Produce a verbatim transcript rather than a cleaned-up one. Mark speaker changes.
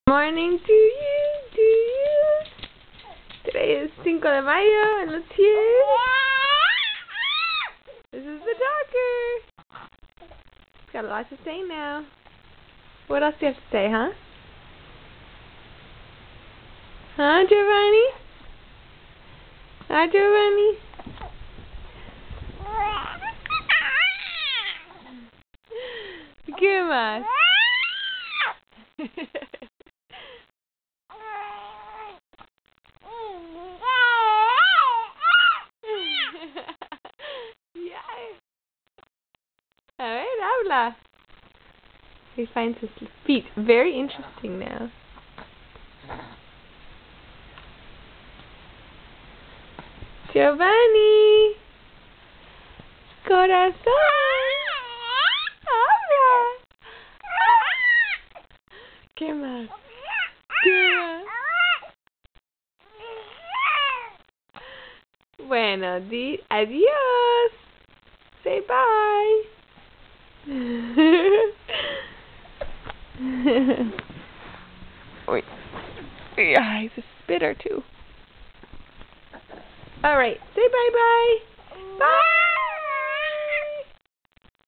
Speaker 1: Morning to you, to you. Today is Cinco de Mayo and let's hear. This is the Talker. He's got a lot to say now. What else do you have to say, huh? Huh, Giovanni? Huh, Giovanni? ¿Qué más? A ver, habla. He finds his feet very interesting now. Giovanni, corazón, habla. ¿Qué más? ¿Qué más? Bueno, di adiós. Say bye. Wait. Yeah, he's a spitter too. All right, say bye-bye. Bye.